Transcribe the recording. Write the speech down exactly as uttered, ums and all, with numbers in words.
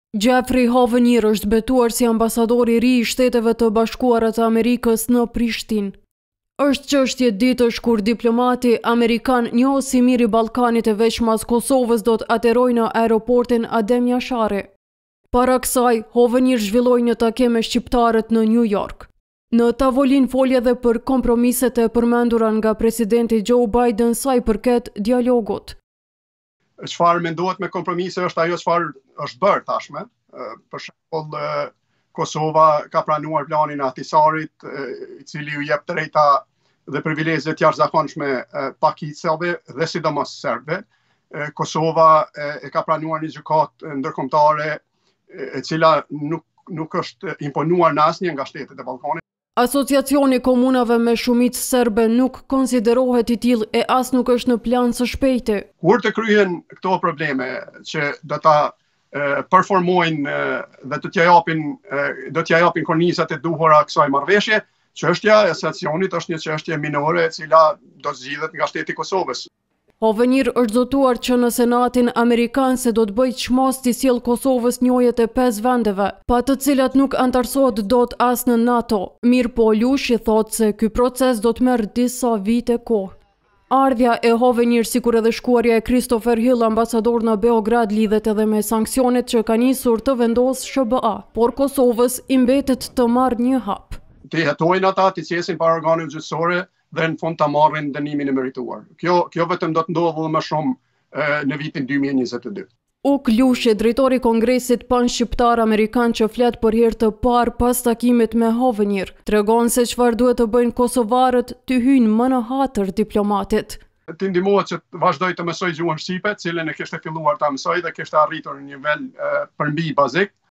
Jeffrey Hovenier është betuar si ambasador i ri i Shteteve të Bashkuara të Amerikës në Prishtinë. Është çështje ditësh kur diplomati amerikan njohësi mirë i Ballkanit e veçmas Kosovës do të aterojë në aeroportin Adem Jashari. Para kësaj, Hovenier zhvilloi një takim me shqiptarët në New York. Në tavolinë foli edhe për kompromiset e përmendura nga presidenti Joe Biden sa i përket dialogut. Çfarë mendohet me kompromise është ajo çfarë është bërë tashme. Për shembull, Kosova ka pranuar planin e Ahtisarit, i cili ju jep drejta dhe privilegje të jashtëzakonshme pakicave dhe sidomos serbëve. Kosova e ka pranuar një gjykatë ndërkombëtare e cila nuk nuk është imponuar në asnjë nga shtetet e Ballkanit. Asociacioni komunave me shumicë serbe nuk konsiderohet i tillë e as nuk është në plan së shpejti. Kur të kryhen këto probleme që do ta performojnë dhe do t'ja japin do t'ja japin kornizat e duhura kësaj marrëveshje, çështja e asesionit është një çështje minore e cila do zgjidhet nga shteti i Kosovës. Hovenier është zotuar që në Senatin Amerikan se do të bëjë çmos t'i sjellë Kosovës njëjët e pesë vendeve, pa të cilat nuk antarësohet dot as në NATO. Mirë po Lushi thotë se ky proces do të merr disa vite kohë. Ardhja e Hovenier sikur edhe shkuarja e Christopher Hill, ambasador në Beograd, lidhet edhe me sanksionet që ka nisur të vendosë S B A, por Kosovës i mbetet të marrë një hap. Të jetojnë ata, të qesin para organeve gjyqësore dhe në fund ta marrin dënimin e merituar. Kjo kjo vetëm do të ndodhë më shumë në vitin dy mijë e njëzet e dy. Uk Lushi, drejtori i Kongresit Pan-Shqiptar Amerikan që flet për herë të parë pas takimit me Hovenier, tregon se çfarë duhet të bëjnë kosovarët të hyjnë më në hatër diplomatit. Të ndihmohet që të vazhdoj të mësoj gjuhën shqipe, cilën e kishte filluar ta mësoj dhe kishte arritur në nivel përmbi bazik.